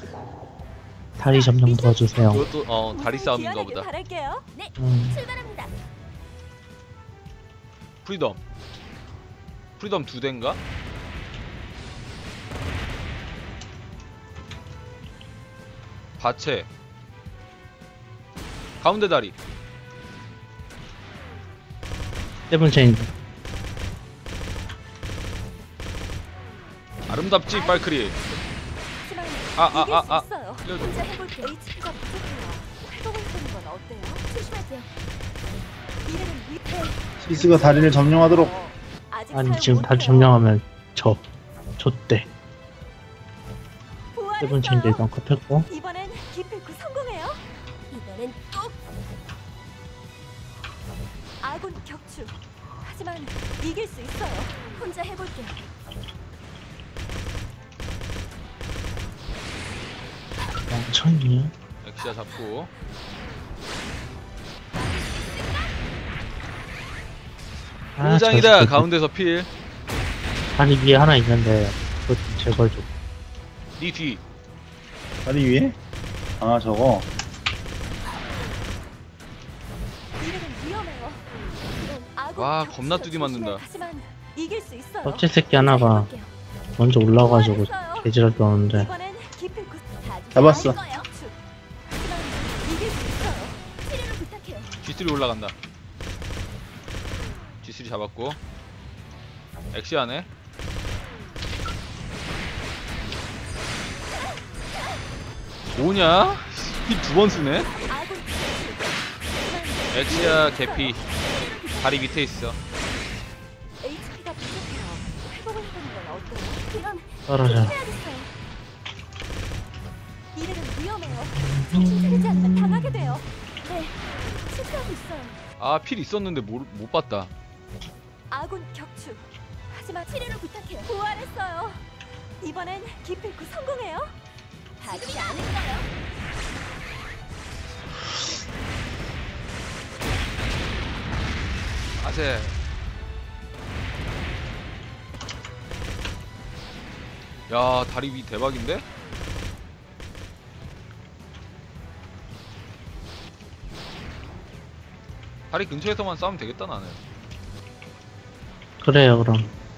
다리 점령 도와주세요. 그것도 다리 싸움인가 보다. 바랄게요. 네, 출발합니다. 프리덤 2대인가? 바체 가운데 다리 세븐 체인지. 아름답지 빨크리. 하지만 아. 이길 수 있어요. 살려줘. 혼자 해볼게. HP가 부족해요. 회복을 쓰는 건 어때요? 조심하세요. 이름은 위태. 시스가 다리를 점령하도록. 아직 아니 사용 지금 다리 못해요. 점령하면 좆대. 부활했어요. 세븐 체인지 일단 컷했고. 이번엔 기필코 성공해요. 이번엔 꼭 아군 격추. 하지만 이길 수 있어요. 혼자 해볼게요. 멍청이야. 엑시아 잡고 공장이다. 저 가운데서 필. 다리 위에 하나 있는데 그거 좀 제거해줘. 니 뒤. 다리 위에? 아 저거. 이름은 위험해요. 이런 아군 와, 격추가 겁나 뚜디 맞는다. 조심해. 하지만 이길 수 있어요. 섭지 새끼 하나가 해볼게요. 먼저 올라가가지고 부활했어요. 개지랄 떠는데 이번엔 기필코 잡았어. 하지만 이길 수 있어요. 치료를 부탁해요. G3 올라간다. G3 잡았고 엑시아네. 뭐냐? 피 두 번 쓰네? 아군 격추. 엑시아 개피. 다리 밑에 있어. HP가 부족해요. 회복을 해보는 건 어때요? 이런 떨어져. 해야겠어요. 이름은 위험해요. 정신 차리지 않으면 당하게 돼요. 네, 실수하고 있어요. 아, 필 있었는데 못 봤다. 아군 격추. 하지만 치료를 부탁해요. 부활했어요. 이번엔 기필코 성공해요. 다치지 않을 거요. 아세. 야, 다리 위 대박인데? 다리 근처에서만 싸우면 되겠다 나는. 그래요 그럼.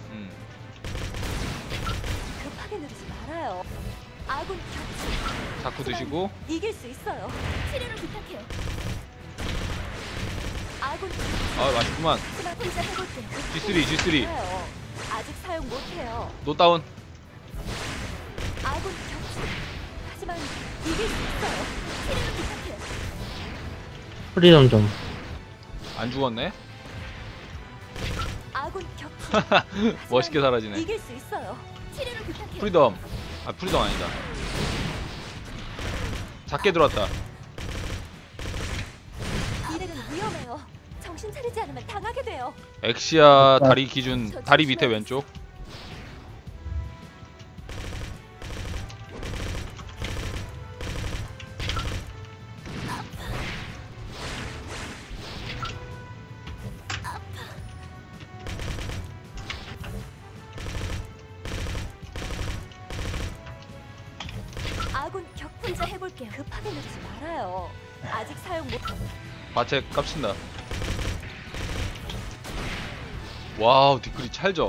급하게 누르지 말아요. 아군 격추. 자꾸 드시고. 이길 수 있어요. 치료를 부탁해요. 아군 격추. 아, 맛있구만. 하지만 혼자 해볼게요. G3. 아직 사용 못해요. 노다운. 아군 격추. 하지만 이길 수 있어요. 치료를 부탁해요. 프리덤 좀. 안 죽었네. 아군 격추. 멋있게 사라지네. 이길 수 있어요. 치료를 부탁해요. 프리덤. 아, 프리덤 아니다. 작게 들어왔다. 이래는 위험해요. 정신 차리지 않으면 당하게 돼요. 엑시아 다리 기준 다리 밑에 왼쪽. 아군 격 혼자 해볼게요. 급하게 누르지 말아요. 아직 사용 못. 마체 깝친다. 와우, 뒷글이 찰져.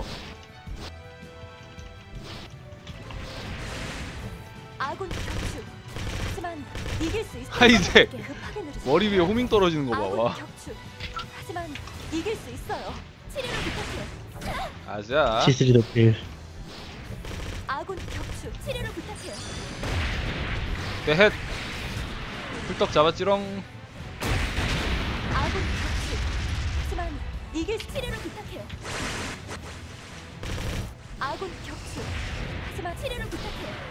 아군 격추. 하지만 이길 수 있어요. 하이제. 급하게 누르지 머리 위에 말아요. 호밍 떨어지는 거 봐. 아군 와. 격추. 하지만 이길 수 있어요. 치료를 부탁해요. 아자. G3도 필. 아군 격추. 치료를 부탁해요. 대헷. 훌떡 잡았지롱. 아군 격추. 하지만 이길 치료를 부탁해요. 아군 격추. 하지만 치료를 부탁해요.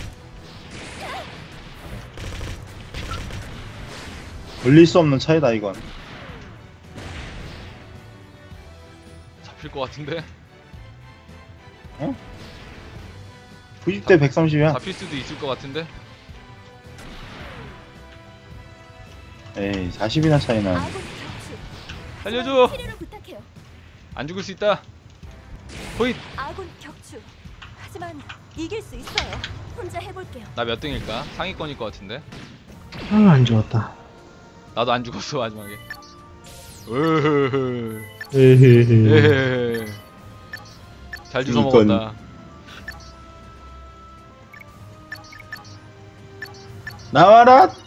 올릴 수 없는 차이다 이건. 잡힐 것 같은데. 90대 130이야. 잡힐 수도 있을 것 같은데. 에이 40이나 차이나. 아군 격추. 살려줘. 치료를 부탁해요. 안 죽을 수 있다. 호잇. 아군 격추. 하지만 이길 수 있어요. 혼자 해볼게요. 나 몇 등일까? 상위권일 것 같은데. 아, 안 좋았다. 나도 안 죽었어 마지막에. 으흐흐. 에헤헤. 에헤헤. 잘 주워 이건- 먹었다. 나와라!